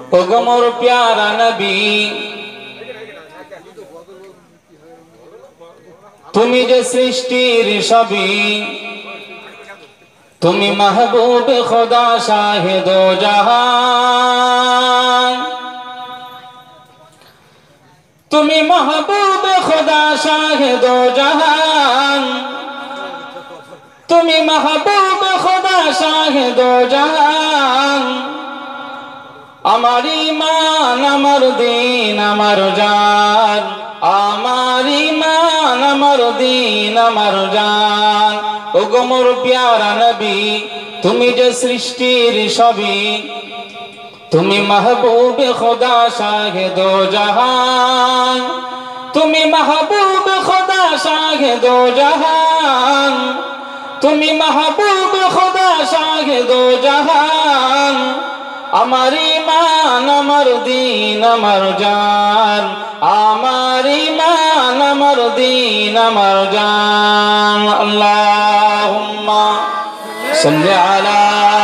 ওগো মোর প্যারা নবী তুমি যে সৃষ্টির সবই, তুমি মাহবুব খোদা শাহিদ ও জাহান, তুমি মাহবুব খোদা শাহিদ ও জাহান, তুমি মাহবুব খোদা শাহিদ ও জাহান। আমার ঈমান আমার দিন আমার জান, আমার ঈমান আমার দিন আমার জান। ওগো মোর প্যারা নবী তুমি যে সৃষ্টির সবই, তুমি মাহবুব খোদা শাহিদ ও জাহান, তুমি মাহবুব খোদা শাহিদ ও জাহান, তুমি মাহবুব খোদা শাহিদ ও জাহান। আমার ঈমান আমার দিন আমার জান, আমার ঈমান আমার দিন আমার জান। আল্লাহুম্মা সাল্লি আলা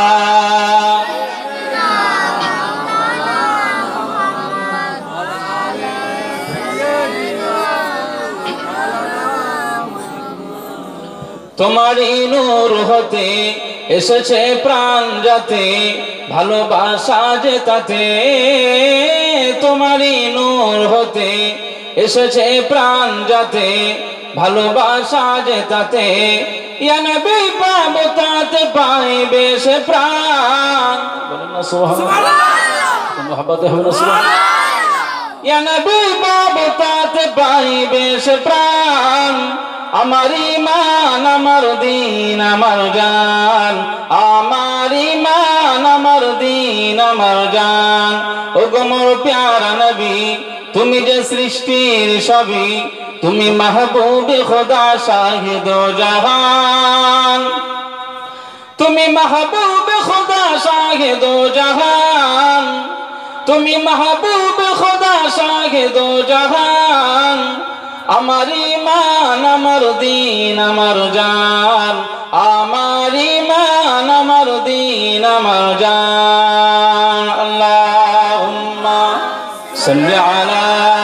তোমারই নূর হতে এসেছে প্রাণ যাতে, ভালোবাসা যে তাতে। তোমারই নূর হতে এসেছে প্রাণ যাতে, ভালোবাসা যে তাতে। ইয়া নবী পাবো তাতে পাইবে সে প্রাণ। বলেন না সুবহানাল্লাহ, মুহাব্বতে হবে না সুবহানাল্লাহ। ইয়া নবী পাবো তাতে পাইবে সে প্রাণ। আমার ঈমান আমার দিন আমার জান, আমার ঈমান আমার দিন আমার জান। ওগো মোর প্যারা নবী তুমি যে সৃষ্টির সবই, তুমি মাহবুব খোদা শাহিদ ও জাহান, তুমি মাহবুব খোদা শাহিদ ও জাহান, তুমি মাহবুব খোদা শাহিদ ও জাহান। আমার ঈমান আমার দিন আমার জান, আমার ঈমান আমার দিন আমার জান। আল্লাহুম্মা সাল্লি আলা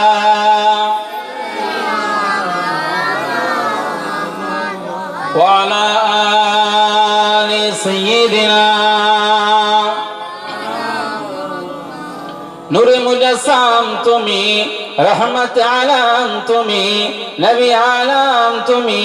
ওয়া আলা আলি সাইয়্যিদিনা নূরে মুজাসসাম তুমি, রহমত আলাম তুমি, নবী আলাম তুমি।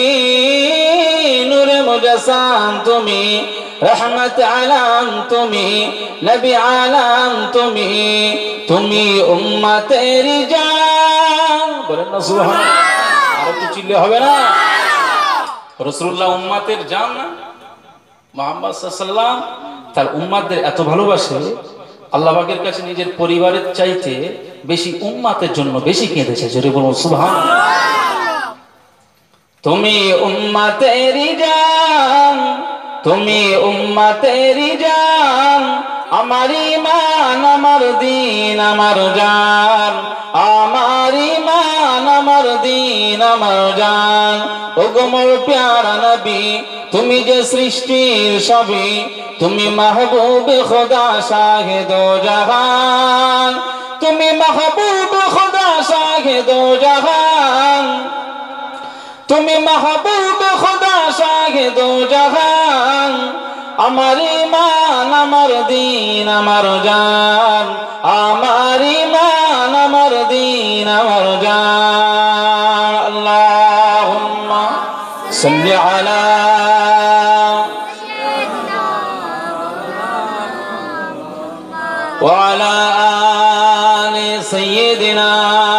নূরে মুজাসসাম তুমি, রহমত আলাম তুমি, নবী আলাম তুমি। তুমি উম্মতেরি জান। বলেন না সুবহানাল্লাহ, আর একটু চিল্লে হবে না? রাসূলুল্লাহ উম্মতের জান না, মুহাম্মদ সাল্লাল্লাহু আলাইহি ওয়াসাল্লাম তার উম্মতদের এত ভালোবাসে, আল্লাহ পাকের কাছে নিজের পরিবারের চাইতে বেশি উম্মতের জন্য বেশি কেঁদেছে। জোরে বলুন সুবহানাল্লাহ। তুমি উম্মতেরি জান, তুমি উম্মতেরি জান, আমার ঈমান আমার দিন আমার জান, আমার ঈমান আমার দিন আমার জান। ওগো মোর প্যারা নবী তুমি যে সৃষ্টির সবই, তুমি মাহবুব খোদা শাহিদ ও জাহান, তুমি মাহবুব খোদা শাহিদ ও জাহান, তুমি মাহবুব খোদা শাহিদ ও জাহান। আমার ঈমান আমার দিন আমার জান, আমার ঈমান আমার দিন আমার জান। আল্লাহুম্মা সাল্লি আলা ওয়া আলা আলি সাইয়্যিদিনা।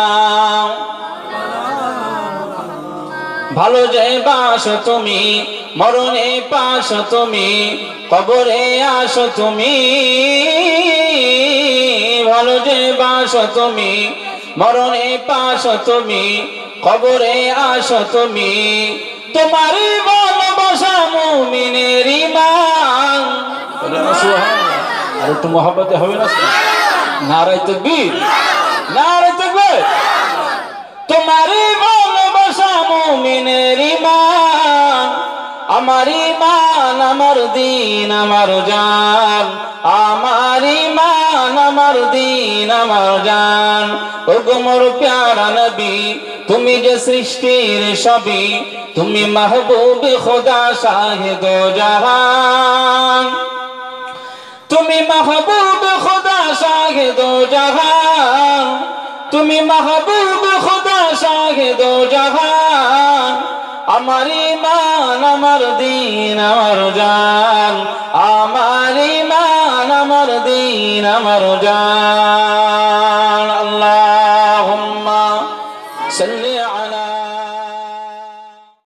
ভালো যে বাসো তুমি, মরণে পাশো তুমি, কবরে আসো তুমি। ভালো যে বাসো তুমি, মরণে পাশো তুমি, কবরে আসো তুমি। তোমারই ভালোবাসা মুমিনের ঈমান। বলেন না সুবহানাল্লাহ, আর একটু মুহাব্বতে হবে না? নারায়ে তাকবীর, নারায়ে তাকবীর। তোমারই ভালোবাসা মুমিনের ঈমান, আমার ঈমান আমার দিন আমার জান, আমার ঈমান আমার দিন আমার জান। ওগো মোর প্যারা নবী তুমি যে সৃষ্টির সবই, তুমি মাহবুব খোদা শাহিদ জাহান, তুমি মাহবুব খোদা শাহিদ জাহান, তুমি মাহবুব খোদা শাহিদ জাহান। আমার ঈমান আমার দিন আমার জান, আমার ঈমান আমার দিন আমার জান।